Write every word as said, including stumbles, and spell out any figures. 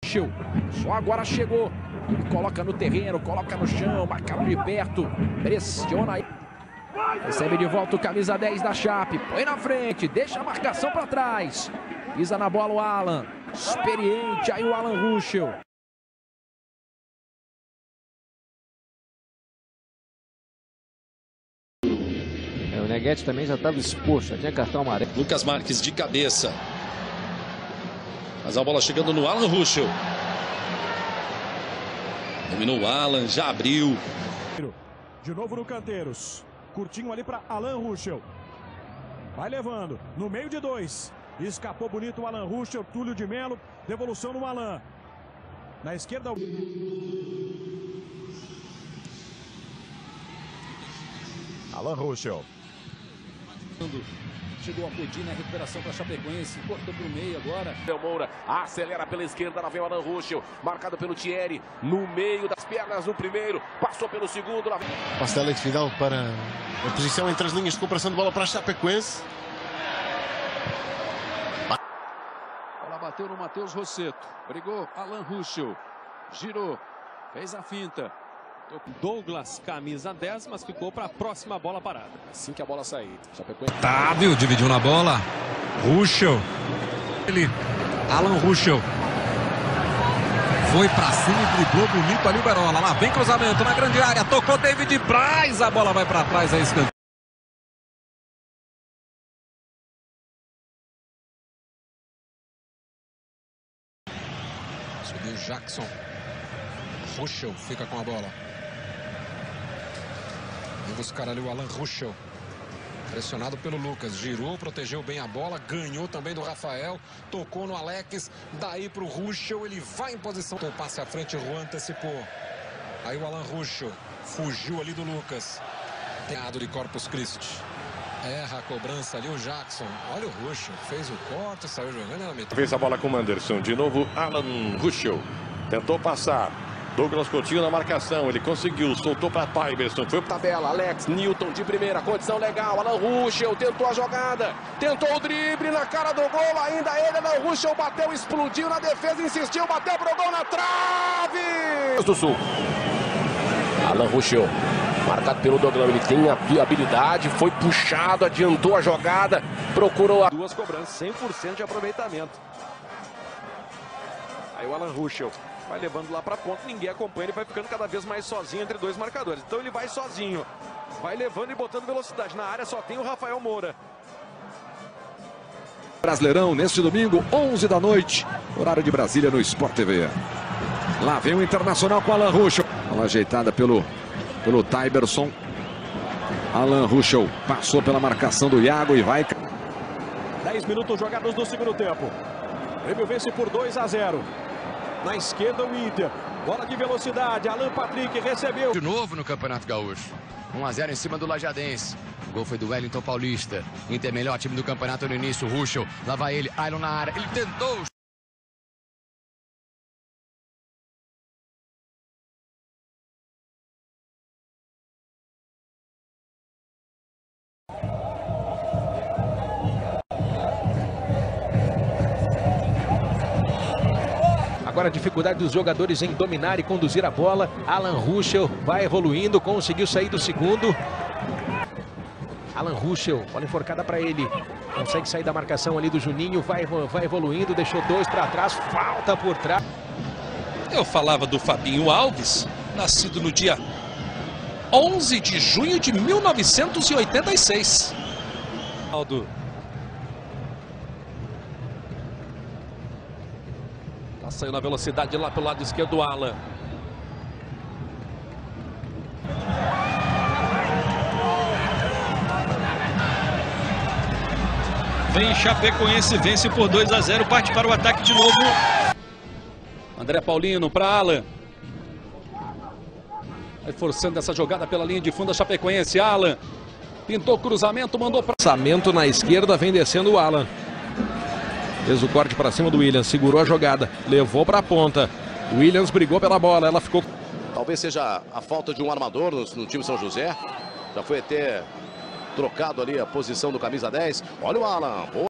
Ruschel, só agora chegou. Ele coloca no terreno, coloca no chão, marcado de perto, pressiona aí. Recebe de volta o camisa dez da Chape, põe na frente, deixa a marcação para trás. Pisa na bola o Alan, experiente aí o Alan Ruschel. É, o Neguete também já estava exposto, já tinha cartão amarelo. Lucas Marques de cabeça. Mas a bola chegando no Alan Ruschel. Dominou o Alan, já abriu. De novo no Canteiros. Curtinho ali para Alan Ruschel. Vai levando, no meio de dois. Escapou bonito o Alan Ruschel, Túlio de Melo. Devolução no Alan. Na esquerda. Alan Ruschel. Chegou a Pudim na recuperação para Chapecoense, cortou para o meio agora. Del Moura acelera pela esquerda, lá vem o Alan Ruschel, marcado pelo Thierry, no meio das pernas no primeiro, passou pelo segundo. Lá vem... Passe de Alex Vidal para a posição entre as linhas de cooperação de bola para a Chapecoense. Ela bateu no Matheus Rosseto, brigou Alan Ruschel, girou, fez a finta. Douglas, camisa dez, mas ficou para a próxima bola parada. Assim que a bola sair, Chapecoense. Távio dividiu na bola. Ruschel. Ele, Alan Ruschel. Foi pra cima e driblou bonito ali o Berola. Lá vem cruzamento na grande área. Tocou David Braz. A bola vai para trás. É escanteio. Subiu Jackson. Ruschel fica com a bola. Vem buscar ali o Alan Ruschel. Pressionado pelo Lucas. Girou, protegeu bem a bola. Ganhou também do Rafael. Tocou no Alex. Daí pro Ruschel. Ele vai em posição. O passe à frente. Juan antecipou. Aí o Alan Ruschel. Fugiu ali do Lucas. Teado de Corpus Christi. Erra a cobrança ali o Jackson. Olha o Ruschel. Fez o corte. Saiu jogando na metade. Fez a bola com o Anderson. De novo Alan Ruschel. Tentou passar. Douglas Coutinho na marcação, ele conseguiu, soltou para Tyberson, foi para tabela, Alex Newton de primeira, condição legal, Alan Ruschel tentou a jogada, tentou o drible na cara do gol, ainda ele, Alan Ruschel bateu, explodiu na defesa, insistiu, bateu pro gol na trave! Do Sul. Alan Ruschel, marcado pelo Douglas, ele tem a habilidade, foi puxado, adiantou a jogada, procurou a... Duas cobranças, cem por cento de aproveitamento. Aí o Alan Ruschel vai levando lá para ponta, ninguém acompanha, ele vai ficando cada vez mais sozinho entre dois marcadores. Então ele vai sozinho, vai levando e botando velocidade. Na área só tem o Rafael Moura. Brasileirão, neste domingo, onze da noite, horário de Brasília no Sport T V. Lá vem o Internacional com Alan Ruschel. Bola ajeitada pelo, pelo Tyberson. Alan Ruschel passou pela marcação do Iago e vai... dez minutos jogados no segundo tempo. O Grêmio vence por dois a zero. Na esquerda o Inter, bola de velocidade, Alan Patrick recebeu. De novo no Campeonato Gaúcho, um a zero em cima do Lajadense. O gol foi do Wellington Paulista. Inter melhor time do campeonato no início, Ruschel, lá vai ele, Ailon na área, ele tentou. Agora a dificuldade dos jogadores em dominar e conduzir a bola. Alan Ruschel vai evoluindo, conseguiu sair do segundo. Alan Ruschel, bola enforcada para ele. Consegue sair da marcação ali do Juninho, vai, vai evoluindo, deixou dois para trás, falta por trás. Eu falava do Fabinho Alves, nascido no dia onze de junho de mil novecentos e oitenta e seis. Aldo. Saiu na velocidade lá pelo lado esquerdo do Alan. Vem Chapecoense, vence por dois a zero, parte para o ataque de novo. André Paulino para Alan. Vai forçando essa jogada pela linha de fundo a Chapecoense. Alan pintou cruzamento, mandou para... Lançamento na esquerda, vem descendo o Alan. Fez o corte para cima do Williams, segurou a jogada, levou para a ponta. Williams brigou pela bola, ela ficou... Talvez seja a falta de um armador no, no time São José. Já foi até trocado ali a posição do camisa dez. Olha o Alan.